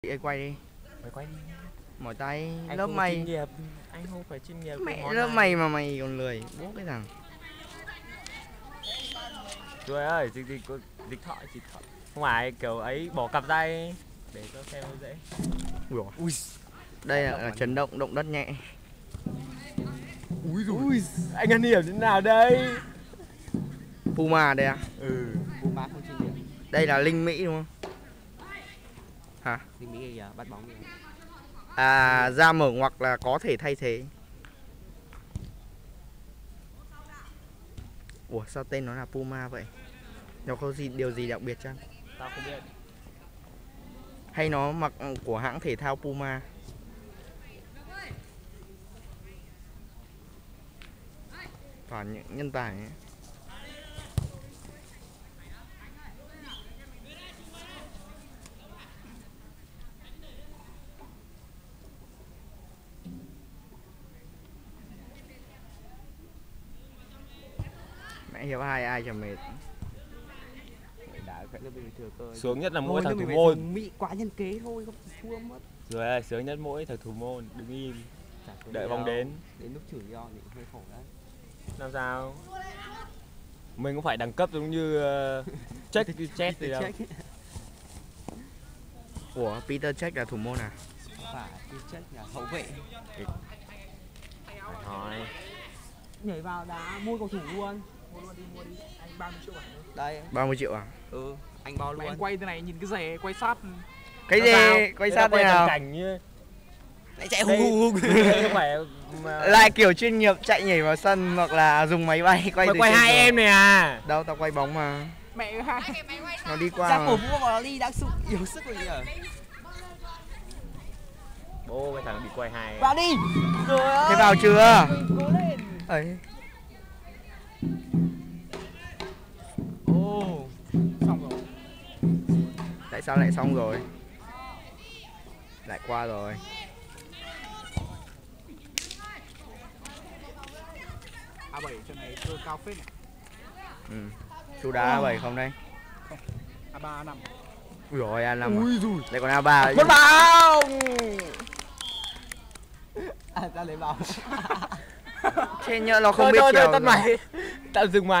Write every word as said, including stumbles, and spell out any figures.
Ê, quay đi. Mày quay đi. Mỏi tay. Anh Lớp không mày chuyên nghiệp. Anh không phải chuyên nghiệp. mẹ lớp mày mà mày còn lười bố cái thằng. Trời ơi, dịch dịch dịch thoại dịch thoại. Không phải kiểu ấy bỏ cặp tay để cho xem nó dễ. Ui, ui. Đây là, là chấn động động đất nhẹ. Ui rồi. Ui, anh ăn hiểu thế nào đây? Puma đây à? Ừ, Puma không chuyên nghiệp. Đây là Linh Mỹ đúng không? Hả? Linh Mỹ giờ bắt bóng kìa. À, ra mở ngoặc là có thể thay thế. Ủa sao tên nó là Puma vậy? Nó có gì điều gì đặc biệt chăng? tao không biết. Hay nó mặc của hãng thể thao Puma? Toàn những nhân tài ấy. Mẹ hiệp hai ai cho mệt. Đã phải là bình thường cơ. Sướng nhất là mỗi Thôi, thằng thủ môn. Mỹ quá nhân kế thôi, không thua mất. Rồi ơi, sướng nhất mỗi thằng thủ môn, đứng im. Đợi bóng đến. Đến lúc chửi do thì hơi khổ đấy. Làm sao? Mình cũng phải đẳng cấp giống như uh, check chết gì đâu. Ủa Peter Cech là thủ môn à? Phải, Peter Cech là hậu vệ. Phải hỏi. Nhảy vào đá mua cầu thủ luôn. Mua luôn đi, mua đi. Anh ba mươi triệu bảng. Đây. ba mươi triệu à? Ừ, anh bao luôn. Mày anh quay thế này nhìn cái rẻ quay sát. Cái gì? Quay sát thế nào? Cảnh như lại chạy hùng hùng hùng. Không phải mà... lại kiểu chuyên nghiệp chạy nhảy vào sân hoặc là dùng máy bay quay. Mày quay hai em này à? Đâu tao quay bóng mà. Mẹ hai. Nó đi qua. Chắc cổ vũ vào nó đi đang sức yếu sức rồi nhỉ. Bố cái thằng bị quay hai. Vào đi. Thế vào chưa? Cố lên. Ấy. Ồ, xong rồi. Tại sao lại xong rồi? Lại qua rồi. A bảy trận này cơ cao phết này. Ừ. Chú đá A bảy không đây? Không. A ba A năm. Ui rồi A năm. Ui rồi. Lại còn A ba. Mất bóng. À, ta lấy bóng. Thế nhỡ nó không thôi, biết thôi, chiều. thôi, tắt mày. Tạm dừng mày.